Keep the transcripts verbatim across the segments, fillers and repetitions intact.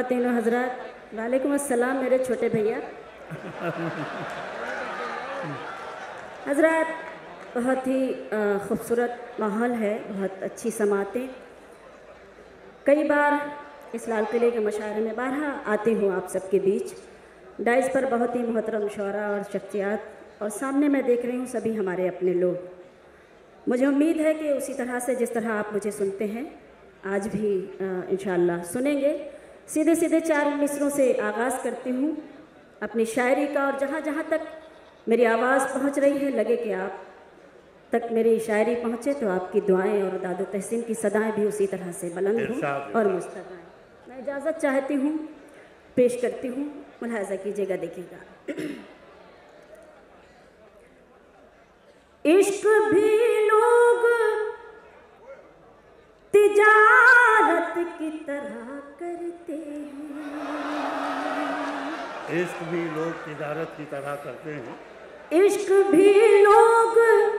ख़वातीन व हज़रात, वालेकुम अस्सलाम मेरे छोटे भैया। हज़रात, बहुत ही ख़ूबसूरत माहौल है, बहुत अच्छी समातें। कई बार इस लाल किले के मशारे में बारहा आती हूँ आप सबके बीच। डाइस पर बहुत ही मोहतरम शुअरा और शख्सियात, और सामने मैं देख रही हूँ सभी हमारे अपने लोग। मुझे उम्मीद है कि उसी तरह से जिस तरह आप मुझे सुनते हैं आज भी इंशाअल्लाह सुनेंगे। सीधे सीधे चार मिसरों से आगाज़ करती हूँ अपनी शायरी का, और जहाँ जहाँ तक मेरी आवाज़ पहुँच रही है लगे कि आप तक मेरी शायरी पहुँचे तो आपकी दुआएं और दादो तहसीन की सदाएं भी उसी तरह से बुलंद हों और मुस्तक़ाएं। मैं इजाज़त चाहती हूँ, पेश करती हूँ, मुलाहज़ा कीजिएगा, देखिएगा। इश्क भी लोग तिजारत की तरह करते हैं। इश्क भी लोग तिजारत की तरह करते हैं। इश्क भी लोग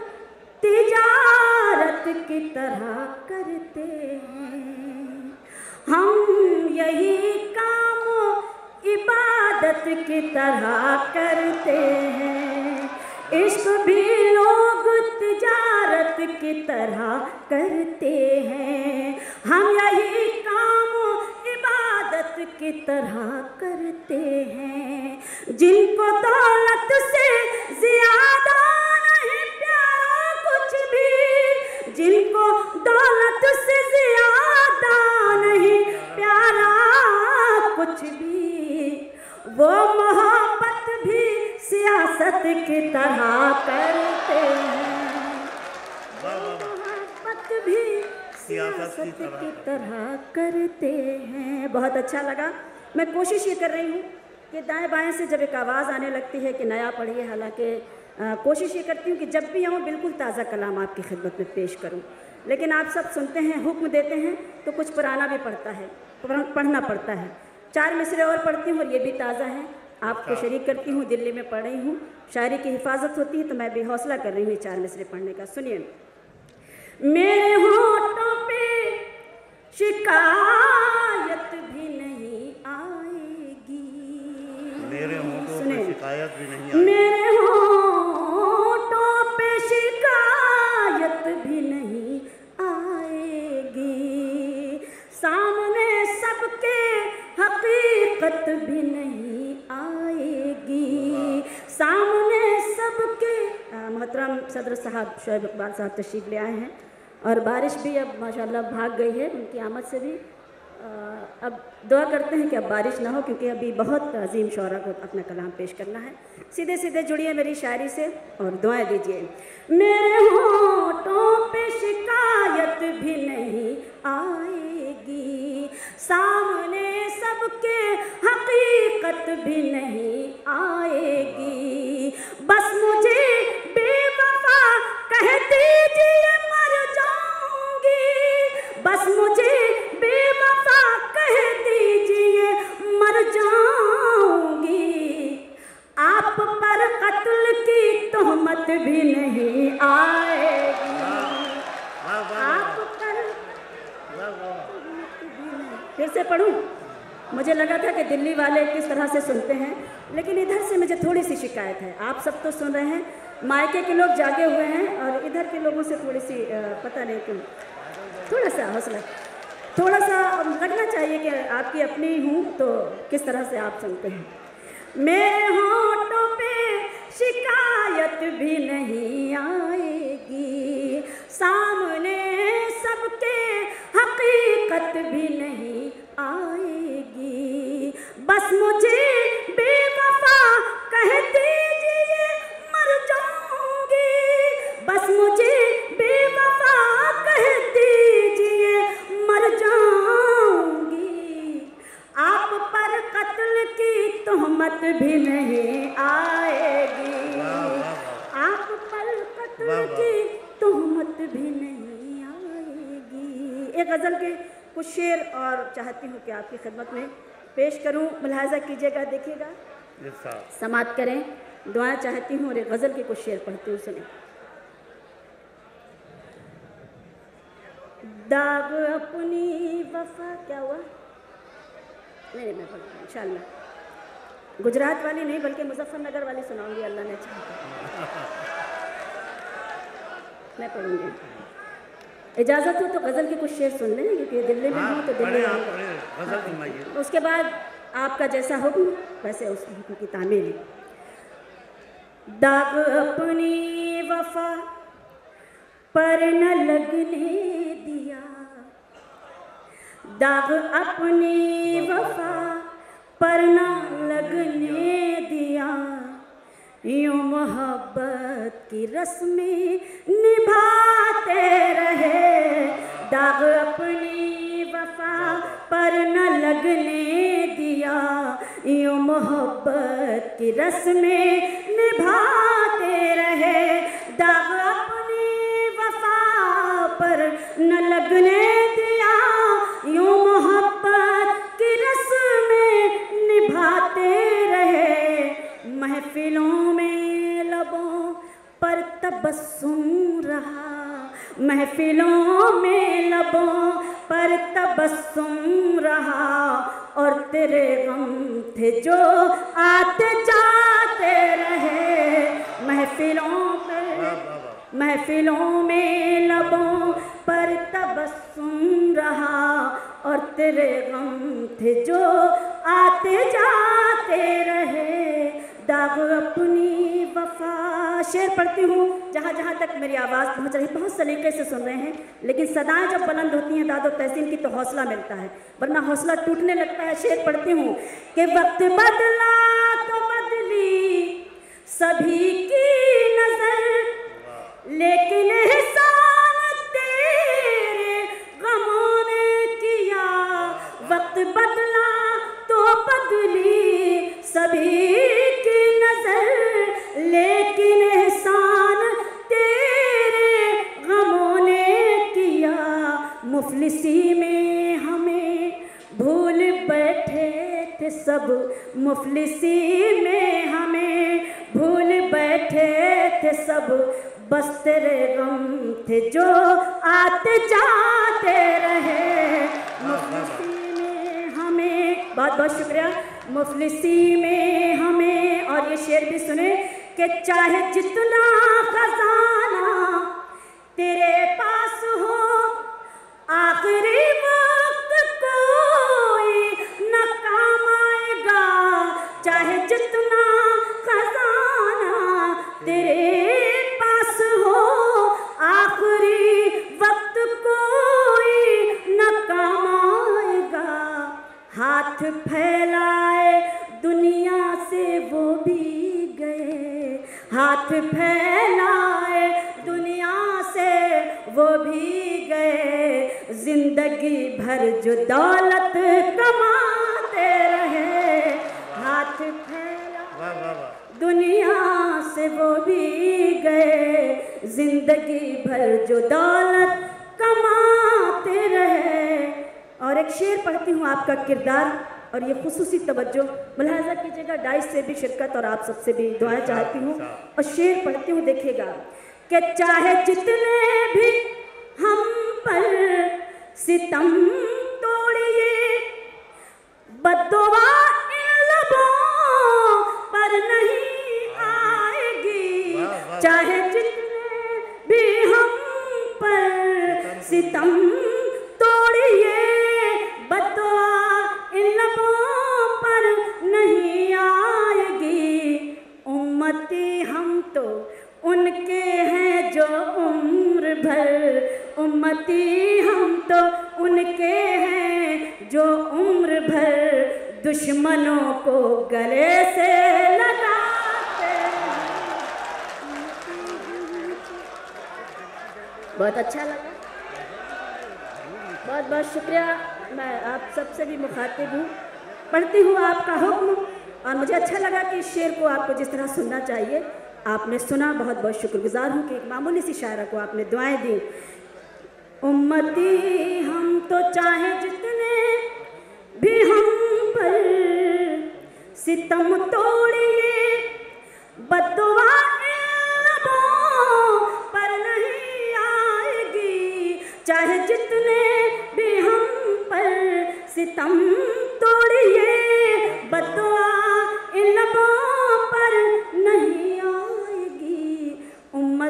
तिजारत की तरह करते हैं। हम यही काम इबादत की तरह करते हैं। इश्क भी लोग तिजारत की तरह करते हैं। हम यही काम इबादत की तरह करते हैं। जिनको दौलत से ज़्यादा नहीं प्यारा कुछ भी, जिनको दौलत से ज़्यादा नहीं प्यारा कुछ भी, वो मोहब्बत भी सियासत की तरह करते हैं। मोहब्बत भी सियासत की तरह करते हैं। बहुत अच्छा लगा। मैं कोशिश ये कर रही हूँ कि दाएं बाएं से जब एक आवाज़ आने लगती है कि नया पढ़िए, हालांकि कोशिश ये करती हूँ कि जब भी आऊँ बिल्कुल ताज़ा कलाम आपकी खिदमत में पेश करूँ। लेकिन आप सब सुनते हैं, हुक्म देते हैं तो कुछ पुराना भी पढ़ता है, पढ़ना पड़ता है। चार मिसरे और पढ़ती हूँ और ये भी ताज़ा है, आपको शरीक करती हूँ। दिल्ली में पढ़ रही हूँ, शायरी की हिफाजत होती है तो मैं भी हौसला कर रही हूँ चार मिसरे पढ़ने का। सुनिए। मेरे होठों पे शिकायत भी नहीं आएगी। मेरे होठों पे शिकायत भी नहीं आएगी। मेरे होठों पे शिकायत भी नहीं आएगी। सामने सबके हकीकत भी नहीं आएगी। सामने सबके मोहतरम सदर साहब शोएब इकबाल साहब तशरीफ़ ले आए हैं, और बारिश भी अब माशाल्लाह भाग गई है उनकी आमद से भी। आ, अब दुआ करते हैं कि अब बारिश ना हो, क्योंकि अभी बहुत अजीम शौरा को अपना कलाम पेश करना है। सीधे सीधे जुड़िए मेरी शायरी से और दुआएं दीजिए। मेरे होठों पे शिकायत भी नहीं आएगी। सामने सबके हकीकत भी नहीं आएगी। बस मुझे बेवफा कह दीजिए मर जाऊंगी। बस मुझे बेवफा कह दीजिए मर जाऊंगी। आप पर कत्ल की तोहमत भी नहीं आएगी। आप पर फिर से पढ़ूं? मुझे लगा था कि दिल्ली वाले किस तरह से सुनते हैं, लेकिन इधर से मुझे थोड़ी सी शिकायत है। आप सब तो सुन रहे हैं, मायके के लोग जागे हुए हैं, और इधर के लोगों से थोड़ी सी पता नहीं क्यों, थोड़ा सा हौसला, थोड़ा सा लगना चाहिए कि आपकी अपनी हूँ तो किस तरह से आप सुनते हैं। मेरे होठों पे शिकायत भी नहीं आएगी। सामने सबके हकीकत भी नहीं आएगी। बस मुझे बेवफा कह दीजिए मर जाऊंगी। बस मुझे बेवफा कह दीजिए मर जाऊंगी। आप पर कत्ल की तोहमत भी नहीं आएगी। आप पर कत्ल की तोहमत भी नहीं आएगी। एक गज़ल के कुछ शेर और चाहती हूँ कि आपकी खिदमत में पेश करूँ, मुलाहज़ा कीजिएगा, देखिएगा, समात करें। दुआएं चाहती हूँ और एक गज़ल के कुछ शेर पढ़ती हूँ, सुने। दाग अपनी वफा, क्या हुआ? नहीं नहीं मैं पढ़ूँगी इंशाल्लाह। गुजरात वाली नहीं बल्कि मुजफ्फरनगर वाली सुनाऊंगी, अल्लाह ने चाहा मैं पढ़ूँगी। इजाज़त हो तो गज़ल के कुछ शेर सुन लें, क्योंकि दिल्ली में हूँ तो दिल्ली गज़ल सुनाइए। उसके बाद आपका जैसा हुक्म वैसे उस हुक्म की तामील। दाग अपनी वफा पर न लगने दिया, दाग अपनी वफा पर न लगने दिया, यूं मोहब्बत की रस्में निभाते रहे, दाग अपनी वफा पर न लगने दिया, यूं मोहब्बत की रस्में निभाते रहे, दाग अपनी वफा पर न लगने दिया, यूं मोहब्बत की रस्में निभाते रहे, महफिलों में लबों पर तबस्सुम रहा, महफिलों में लबों पर तबस्सुम रहा, और तेरे गम थे जो आते जाते रहे, महफिलों पर महफिलों में लबों पर तबस्सुम रहा, और तेरे गम थे जो आते जाते रहे, दाग अपनी वफा। शेर पढ़ती हूँ जहाँ जहाँ तक मेरी आवाज़ पहुँच रही, बहुत सलीके से सुन रहे हैं, लेकिन सदाएं जब बुलंद होती हैं दादो तहसीन की तो हौसला मिलता है, वरना हौसला टूटने लगता है। शेर पढ़ती हूँ कि वक्त बदला तो बदली सभी की नजर, लेकिन एहसान तेरे गमों ने किया, वक्त बदला तो बदली सभी की नजर, लेकिन एहसान तेरे गमों ने किया, मुफलिसी में हमें भूल बैठे थे सब, मुफलिसी में हमें भूल बैठे थे सब, बस तेरे गम थे जो आते जाते रहे, मुफलिसी में हमें, बहुत बहुत शुक्रिया, मुफलिसी में हमें। और ये शेर भी सुने कि चाहे जितना खजाना तेरे पास हो, आखिरी वक्त कोई न काम आएगा, चाहे जितना खजाना तेरे पास हो, आखिरी वक्त कोई न काम आएगा, हाथ फैलाए दुनिया से वो भी गए, हाथ फैलाए दुनिया से वो भी गए, जिंदगी भर जो दौलत कमाते रहे, हाथ फैला दुनिया से वो भी गए, जिंदगी भर जो दौलत कमाते रहे। और एक शेर पढ़ती हूँ आपका किरदार और ये खुसूसी तवज्जो मुलाहजा कीजिएगा, डाइस से भी शिरकत और आप सबसे भी दुआएं चाहती हूँ। और शेर पढ़ती हूँ, देखिएगा कि चाहे जितने भी हम पर सितम तोड़िए, बद्दुआ इन लबों पर नहीं आएगी, चाहे जितने भी हम पर सितम तोड़िए, बद्दुआ इन लबों पर नहीं आएगी, उम्मती हम तो उनके हैं जो उम्र भर, उम्मती हम तो उनके हैं जो उम्र भर, दुश्मनों को गले से लगाते। बहुत अच्छा लगा, बहुत बहुत शुक्रिया। मैं आप सबसे भी मुखातिब हूँ, पढ़ती हूँ आपका हुक्म, और मुझे अच्छा लगा कि इस शेर को आपको जिस तरह सुनना चाहिए आपने सुना। बहुत बहुत शुक्रगुजार हूँ कि एक मामूली सी शायरा को आपने दुआएं दी। उम्मती हम तो चाहे जितने भी हम पर सितम तोड़िए, बद्दुआ इन लबों पर नहीं आएगी, चाहे जितने भी हम पर सितम तोड़िए,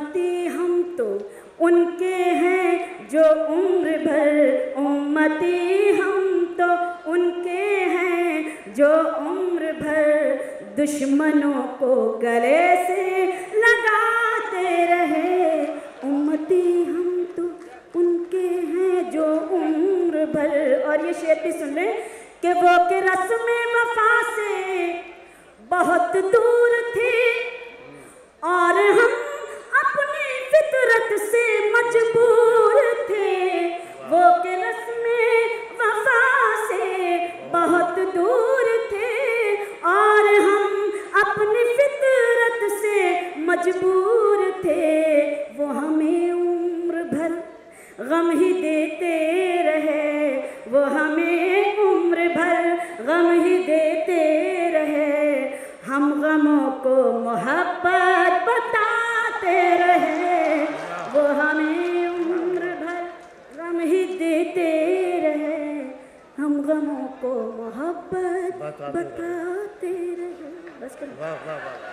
उम्मती हम तो उनके हैं जो उम्र भर, उम्मती हम तो उनके हैं जो उम्र भर दुश्मनों को गले से लगाते रहे। उम्मती हम तो उनके हैं जो उम्र भर। और ये शेर भी सुन लें कि वो के रस्म वफा से बहुत दूर थे और हम अपनी फितरत से मजबूर थे। वो के रस्म वफा से बहुत दूर थे और हम अपनी फितरत से मजबूर थे। वो हमें उम्र भर गम ही देते रहे, वो हमें उम्र भर गम ही देते रहे। हम गमों को मोहब्बत बताते रहे, वो हमें उम्र भर गम ही देते रहे। हम गमों को मोहब्बत बताते रहे। बस करो। वाह वाह वाह।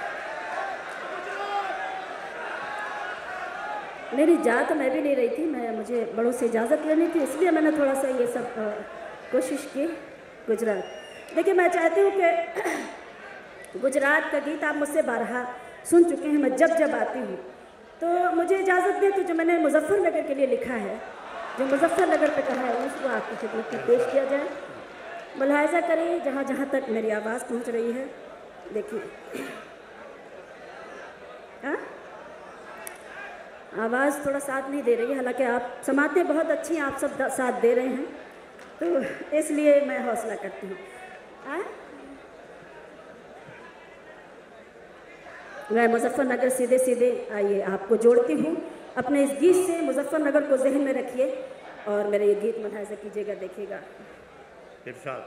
मेरी जा तो मैं भी नहीं रही थी, मैं मुझे बड़ों से इजाज़त लेनी थी, इसलिए मैंने थोड़ा सा ये सब आ, कोशिश की। गुजरात देखिए, मैं चाहती हूँ कि गुजरात का गीत आप मुझसे बारहा सुन चुके हैं। मैं जब जब आती हूँ तो मुझे इजाज़त दें तो जो मैंने मुजफ्फरनगर के लिए लिखा है, जो मुजफ्फरनगर पे कहा है, उसको आपकी खिदमत में पेश किया जाए। मुलाहिज़ा करिए जहाँ जहाँ तक मेरी आवाज़ पहुँच रही है। देखिए, हाँ, आवाज़ थोड़ा साथ नहीं दे रही है, हालांकि आप समातें बहुत अच्छी हैं, आप सब साथ दे रहे हैं, तो इसलिए मैं हौसला करती हूँ। मैं मुजफ्फरनगर सीधे सीधे आइए आपको जोड़ती हूँ अपने इस गीत से। मुजफ्फरनगर को जहन में रखिए और मेरे ये गीत मुलाहिज़ा कीजिएगा, देखिएगा। इरशाद।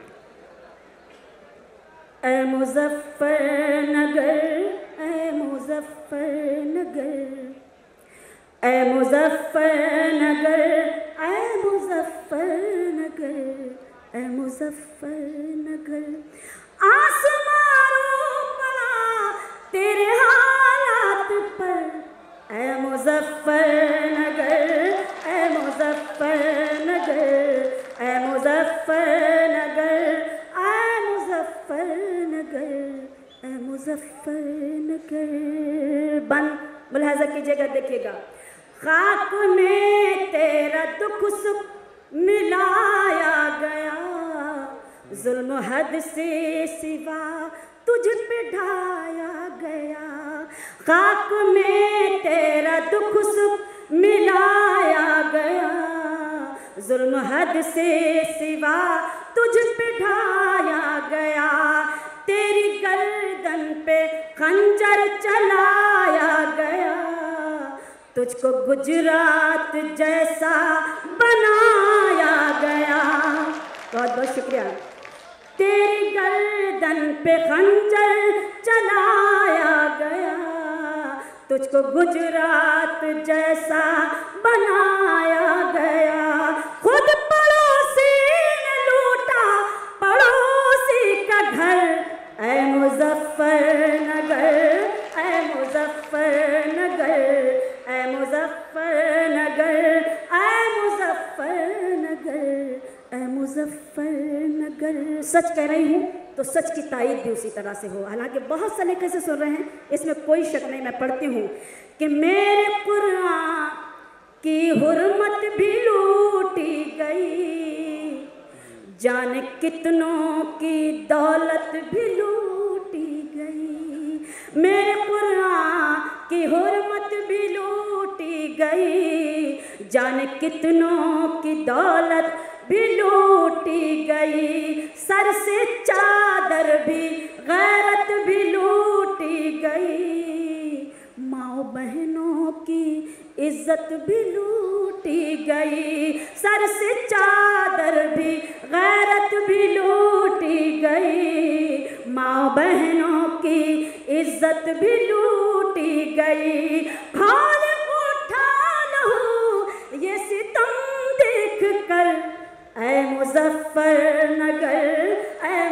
ऐ मुजफ्फरनगर, ऐ मुजफ्फरनगर, ऐ मुजफ्फरनगर, ऐ मुजफ्फरनगर, ऐ मुजफ्फरनगर। आसमानों पड़ा तेरे हालात पर, ऐ मुजफ्फरनगर, ऐ मुजफ्फरनगर, ऐ मुजफ्फरनगर, ऐ मुजफ्फरनगर, ऐ मुजफ्फरनगर। बंद मुलाहिज़ा कीजिएगा, देखिएगा। खाक में तेरा दुख सुख मिलाया गया, जुल्म हद से सिवा तुझ पे ढाया गया। खाक में तेरा दुख सुख मिलाया गया, जुल्म हद से सिवा तुझ पे ढाया गया। तेरी गर्दन पे खंजर चलाया गया, तुझको गुजरात जैसा बनाया गया। बहुत बहुत शुक्रिया। तेरी गर्दन पे खंजर चलाया गया, तुझको गुजरात जैसा बनाया गया। खुद पड़ोसी ने लूटा पड़ोसी का घर, ऐ मुजफ्फरनगर, ऐ मुजफ्फरनगर, ऐ मुजफ्फरनगर, ऐ मुजफ्फरनगर, ऐ मुजफ्फरनगर। सच कह रही हूँ तो सच की तायीद भी उसी तरह से हो। हालांकि बहुत सलीके से सुन रहे हैं, इसमें कोई शक नहीं। मैं पढ़ती हूँ कि मेरे कुरान की हुर्मत भी लूटी गई, जाने कितनों की दौलत भी लूटी गई। मेरे कुरान की हुर्मत भी लूटी गई, जाने कितनों की दौलत भी लूटी गई। सर से चादर भी गैरत भी लूटी गई, माँ बहनों की इज्जत भी लूटी गई। सर से चादर भी गैरत भी लूटी गई, माँ बहनों की इज्जत भी लूटी गई। भार उठा लहू ये सितम देख कर, ऐ मुजफ्फरनगर, ऐ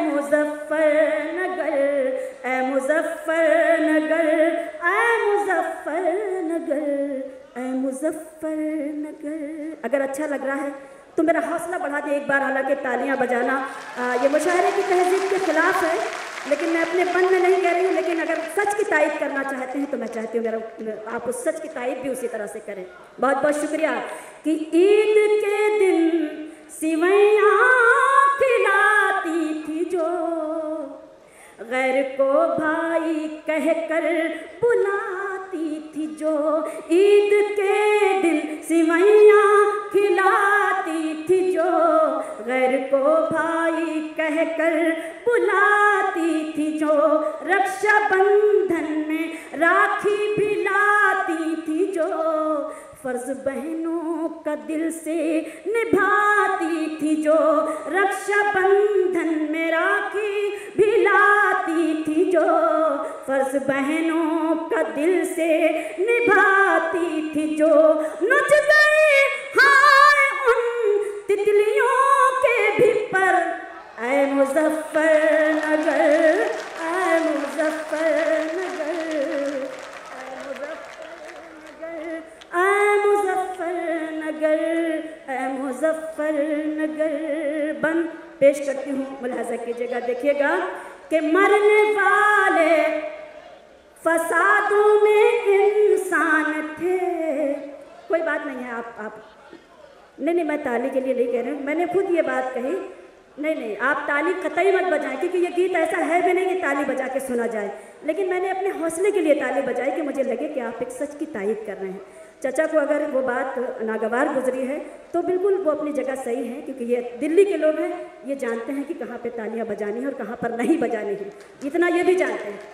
मुजफ्फरनगर, ऐ मुजफ्फरनगर, ऐ मुजफ्फर मुजफ्फरनगर, ऐ मुजफ्फरनगर। अगर अच्छा लग रहा है तो मेरा हौसला बढ़ा दे एक बार। हालांकि तालियां बजाना आ, ये मुशायरे की तहजीब के खिलाफ है, लेकिन मैं अपने मन में नहीं कह रही हूँ। लेकिन अगर सच की तारीफ करना चाहते हैं तो मैं चाहती हूँ मेरा आप उस सच की तारीफ भी उसी तरह से करें। बहुत बहुत शुक्रिया। कि ईद के दिन सिवैयाँ खिलाती थी जो, गैर को भाई कहकर बुलाती थी जो। ईद के दिन सिवैयाँ खिलाती थी जो, गैर को भाई कहकर बुलाती थी जो। रक्षाबंधन में राखी भिलाती थी जो, फर्ज बहनों का दिल से निभाती थी जो। रक्षाबंधन में राखी भिलाती थी जो, फर्ज बहनों का दिल से निभाती थी जो। नच गए हाय उन तितलियों के भी पर, ऐ मुजफ्फरनगर, ऐ मुजफ्फरनगर, ऐ मुजफ्फरनगर, ऐ मुजफ्फरनगर। बंद पेश करती हूँ, मुलाहजा कीजिएगा। देखिएगा कि मरने वाले फसादों में इंसान थे। कोई बात नहीं है, आप आप नहीं नहीं मैं ताली के लिए नहीं कह रही हूँ, मैंने खुद ये बात कही। नहीं नहीं आप ताली कतई मत बजाएं, क्योंकि ये गीत ऐसा है भी नहीं कि ताली बजा के सुना जाए। लेकिन मैंने अपने हौसले के लिए ताली बजाई कि मुझे लगे कि आप एक सच की तारीफ कर रहे हैं। चाचा को अगर वो बात नागवार गुजरी है तो बिल्कुल वो अपनी जगह सही है, क्योंकि ये दिल्ली के लोग हैं, ये जानते हैं कि कहाँ पे तालियां बजानी है और कहाँ पर नहीं बजानी है, इतना ये भी जानते हैं।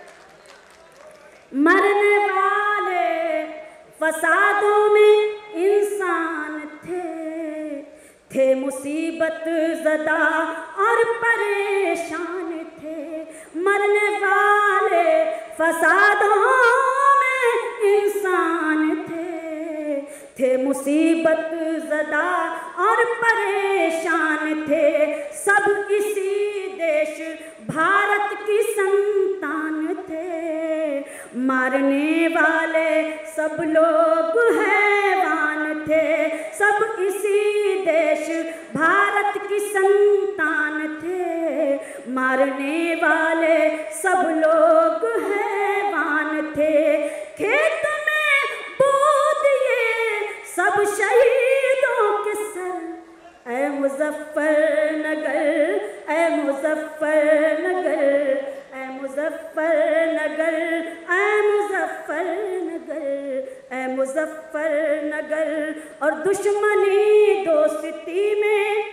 मरने वाले फसादों में इंसान थे, थे मुसीबत ज़दा और परेशान थे। मरने वाले फसादों में इंसान थे, थे मुसीबत ज़दा और परेशान थे। सब इसी देश भारत की संतान थे, मारने वाले सब लोग हैवान थे। सब इसी देश भारत की संतान थे, मारने वाले सब लोग हैवान थे। खेत में बो दिए सब शहीदों के सर, ऐ मुजफ्फरनगर, ऐ मुजफ्फरनगर, ऐ मुजफ्फरनगर, ऐ मुजफ्फरनगर, ऐ मुजफ्फरनगर। और दुश्मनी दोस्ती में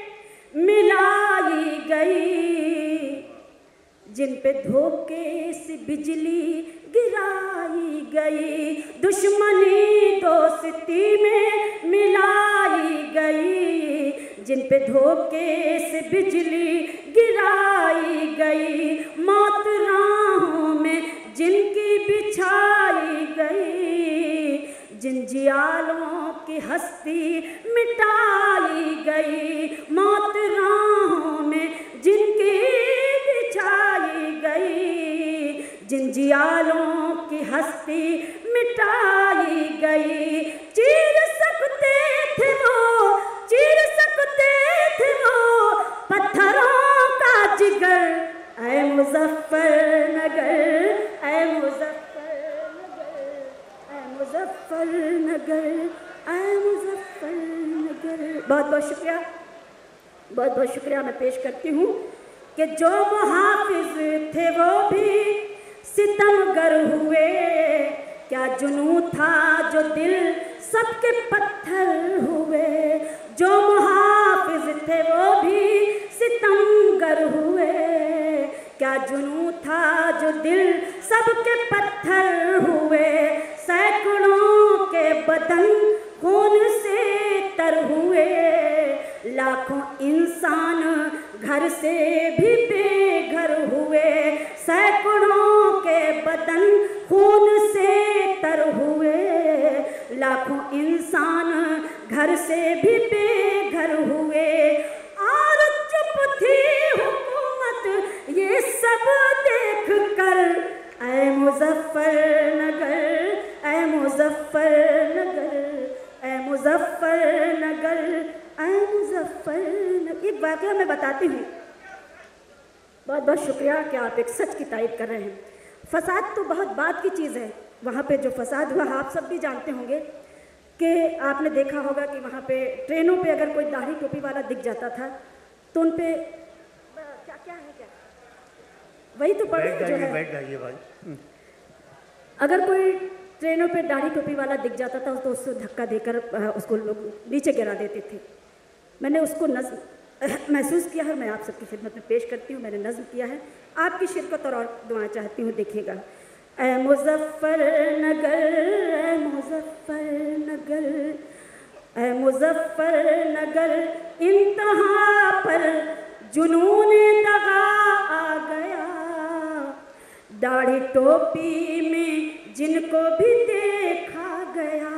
मिलाई गई, जिन पे धोखे से बिजली गिराई गई। दुश्मनी दोस्ती में मिलाई गई, जिन पे धोखे से बिजली गिराई गई। मौत राहों में जिनकी बिछाई गई, जिन जियालों की हस्ती मिटाई गई। मौत राहों में जिनकी बिछाई गई, जिन जियालों की हस्ती मिटाई गई। चीर सकते थे वो, चीर सकते थे वो पत्थरों का जिगर, ऐ मुजफ्फरनगर, ऐ मुजफ्फरनगर, ऐ मुजफ्फरनगर, ऐ मुजफ्फरनगर। बहुत बहुत शुक्रिया, बहुत बहुत शुक्रिया मैं पेश करती हूँ कि जो मुहाफिज थे वो भी सितमगर हुए। क्या जुनून था जो दिल सबके पत्थर हुए। जो मुहाफिज थे वो भी सितमगर हुए। क्या जुनून था जो दिल सबके पत्थर हुए। सैकड़ों के बदन खून से तर हुए, लाखों इंसान घर से भी बेघर हुए। सैकड़ों के बदन खून से तर हुए, लाखों इंसान घर से भी बेघर हुए। और चुप थी हुकूमत ये सब देख कर, ऐ मुजफ्फरनगर, ऐ ऐ मुजफ्फरनगर, ऐ मुजफ्फरनगर, ऐ मुजफ्फरनगर। एक वाक़या मैं बताती हूँ। बहुत बहुत शुक्रिया कि आप एक सच की तारीफ कर रहे हैं। फसाद तो बहुत बात की चीज़ है। वहाँ पे जो फसाद हुआ आप सब भी जानते होंगे कि आपने देखा होगा कि वहाँ पे ट्रेनों पे अगर कोई दाढ़ी टोपी वाला दिख जाता था तो उन पे क्या क्या है क्या वही तो पढ़ जो है बैठ जाइए भाई। अगर कोई ट्रेनों पे दाढ़ी टोपी वाला दिख जाता था तो उसको धक्का देकर उसको लोग नीचे गिरा देते थे। मैंने उसको नज़्म महसूस किया है, मैं आप सबकी खिदमत में पेश करती हूँ। मैंने नज़्म किया है, आपकी शिरकत और दुआएं चाहती हूँ। देखिएगा। ऐ मुजफ्फरनगर, ऐ मुजफ्फरनगर, ऐ मुजफ्फरनगर, इंतहा पर जुनून दगा आ गया। दाढ़ी टोपी में जिनको भी देखा गया,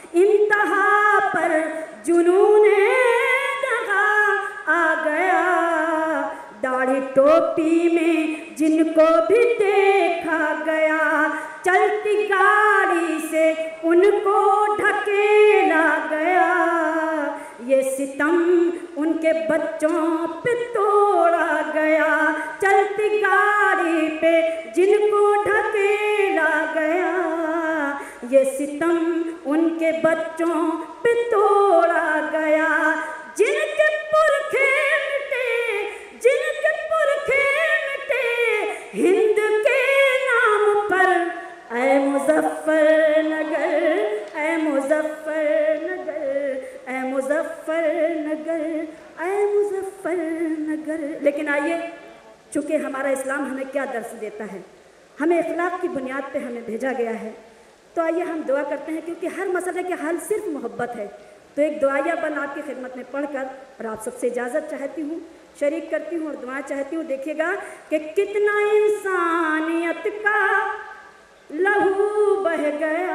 इंतहा पर जुनून दगा आ गया। दाढ़ी टोपी में जिनको भी देखा गया, चलती गाड़ी से उनको ढकेला गया। ये सितम उनके बच्चों पे तोड़ा गया, चलती गाड़ी पे जिनको ढकेला गया। ये सितम उनके बच्चों पे तोड़ा गया। जिनके पुरखे मिटे, जिनके पुरखे मिटे हिंद के नाम पर, ऐ मुजफ्फरनगर, ऐ मुजफ्फरनगर, ऐ मुजफ्फरनगर, ऐ मुजफ्फरनगर। लेकिन आइए, चूँकि हमारा इस्लाम हमें क्या दर्स देता है, हमें इखलाक की बुनियाद पे हमें भेजा गया है, तो आइए हम दुआ करते हैं, क्योंकि हर मसले के हल सिर्फ मोहब्बत है। तो एक दुआया बन आपकी खिदमत में पढ़कर और आप सबसे इजाज़त चाहती हूँ, शरीक करती हूँ और दुआ चाहती हूँ। देखिएगा कि कितना इंसानियत का लहू बह गया।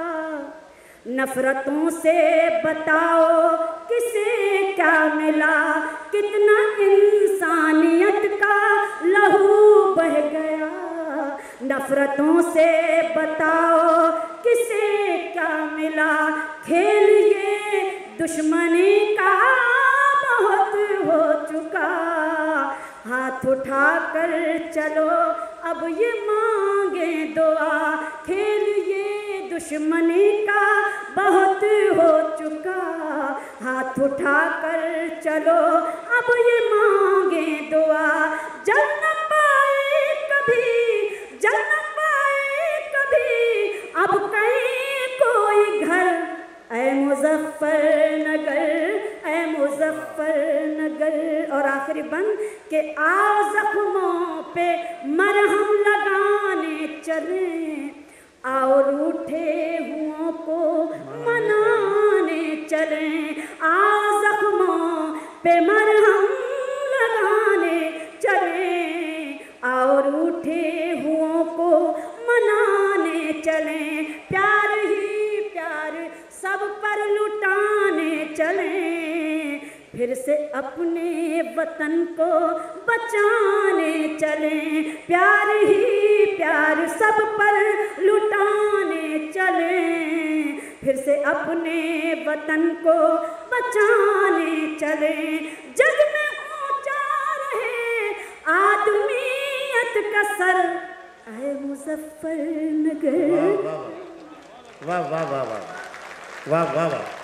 नफ़रतों से बताओ किसे क्या मिला, कितना इंसानियत का लहू बह गया। नफ़रतों से बताओ किसे क्या मिला, खेल ये दुश्मनी का बहुत हो चुका। हाथ उठा कर चलो अब ये मांगे दुआ, खेल ये दुश्मनी का बहुत हो चुका। हाथ उठा कर चलो अब ये मांगे दुआ। जल न पाए कभी, जल न पाए कभी अब कहीं कोई घर। ऐ मुजफ्फरनगर, ऐ मुजफ्फरनगर। और आखिरी बंद के आओ जख्मों पे मरहम लगाने चलें, आओ रूठे हुओं को मनाने चलें। आओ जख्मों पे मरहम लगाने चलें, आओ रूठे हुओं को मनाने चलें। प्यार ही प्यार सब पर लुटाने चलें, फिर से अपने वतन को बचाने चलें। प्यार ही प्यार सब पर लुटाने चलें, फिर से अपने वतन को बचाने चलें। जग में ऊंचा रहे आदमियत का सर, ऐ मुजफ्फरनगर। वाह वाह वाह वाह वाह वाह वाह वाह।